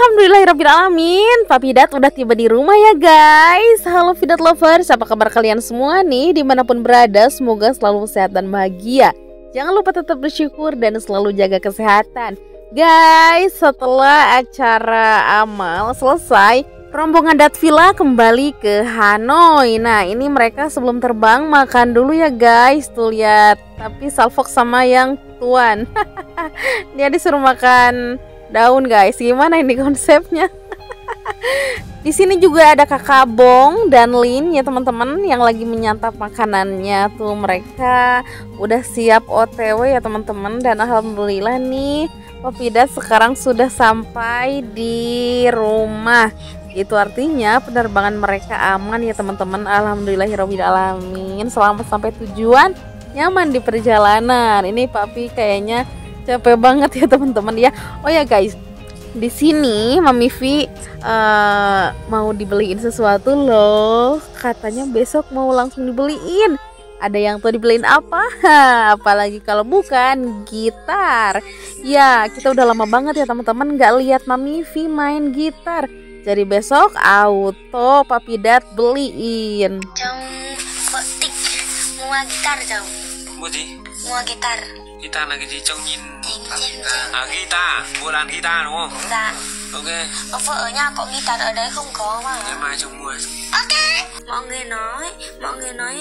Alhamdulillahirrabbilalamin, Pak Pidat udah tiba di rumah ya guys. Halo Pidat lovers, apa kabar kalian semua nih dimanapun berada? Semoga selalu sehat dan bahagia. Jangan lupa tetap bersyukur dan selalu jaga kesehatan. Guys, setelah acara amal selesai, rombongan Datvilla kembali ke Hanoi. Nah ini mereka sebelum terbang makan dulu ya guys. Tuh lihat, tapi Salfok sama yang tuan dia disuruh makan daun guys. Gimana ini konsepnya? Di sini juga ada Kakak Bong dan Lin ya teman-teman yang lagi menyantap makanannya. Tuh mereka udah siap OTW ya teman-teman. Dan alhamdulillah nih Pak Pidat sekarang sudah sampai di rumah. Itu artinya penerbangan mereka aman ya teman-teman. Alhamdulillahirobbilalamin. Selamat sampai tujuan, nyaman di perjalanan. Ini Papi kayaknya capek banget ya teman-teman ya. Oh ya guys, di sini Mami Vi mau dibeliin sesuatu loh. Katanya besok mau langsung dibeliin. Ada yang tuh dibeliin apa? Apalagi kalau bukan gitar. Ya kita udah lama banget ya teman-teman nggak lihat Mami Vi main gitar. Jadi besok auto Pak Pidat beliin. Jauh petik mua gitar jauh. Mua gitar. Kita lagi di Chongqing. Guitar, bulan guitar đúng không? Dạ. Ok. Vợ ở nhà có guitar ở đây không có mà. Ngày mai trong mua. Ok. Mọi người nói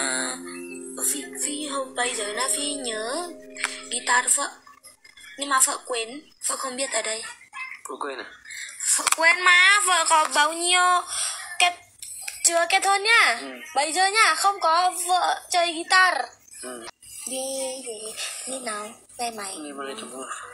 Phi hôm bây giờ là Phi nhớ guitar vợ. Nhưng mà vợ quên, vợ không biết ở đây. Cô quên à? Vợ quên mà, vợ có bao nhiêu chưa kết hôn nhá. Bây giờ nhá, không có vợ chơi guitar. Đi nào, về mày. Ngày mai trong mua.